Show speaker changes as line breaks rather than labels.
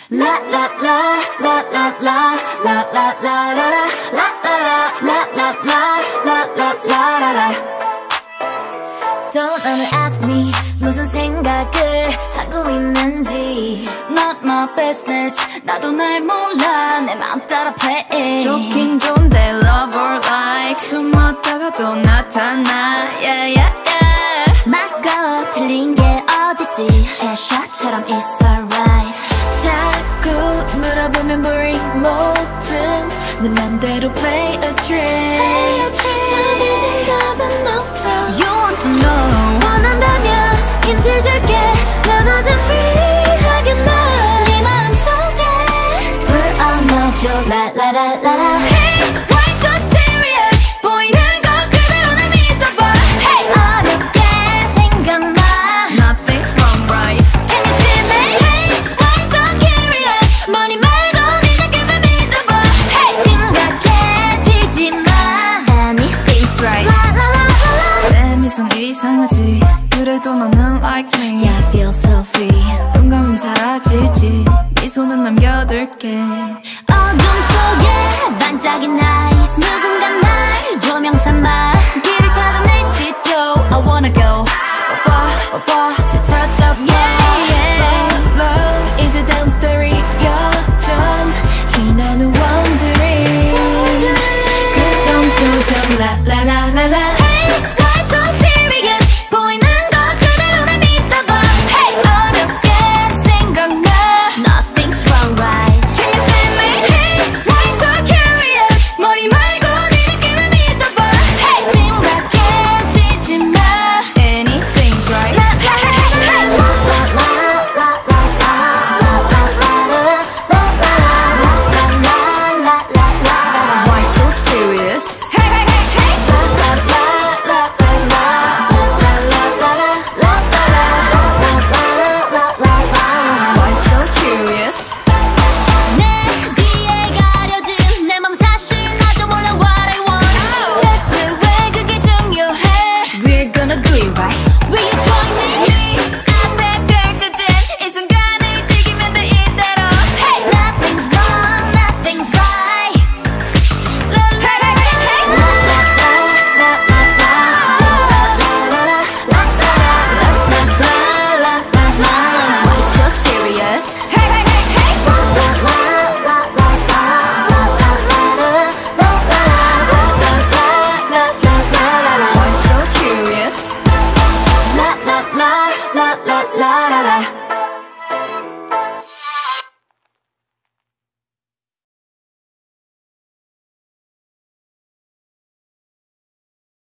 La la la la la la la la la la la la la la la la la la la la. Don't ever ask me 무슨 생각을 하고 있는지. Not my business. 나도 날 몰라. 내 맘 따라 play.
좋긴 좋은데 love or like 숨었다가 또 나타나. Yeah yeah yeah.
맞고 틀린 게 어딨지. Cheshire처럼 it's alright.
자꾸 물어보면 boring 뭐든 내 맘대로 play a trick. 정해진 답은 없어.
You want to know. 원한다면 힌트 줄게. 나머진 free 하겠나. 네 마음속에 불 안아줘. 라라라라라.
Hey, why so serious? 보이는 거 그대로 날 믿어봐.
Hey, 어렵게 생각나.
Nothing's wrong, right?
Can you see me?
Hey, why so curious?
머니 말고 네 느낌을 믿어봐. Hey, 심각해지지 마.
Anything's right.
라라라라라.
내 미소는 이상하지. 그래도 너는 like me.
Yeah, I feel so free.
눈 감으면 사라지지. 미소는 남겨둘게.
어둠 속에 반짝인 nice. 누군가 날 조명 삼아
길을 찾아낼지도 I wanna go. 뽀뽀 뽀뽀 저 찾아봐.
Yeah.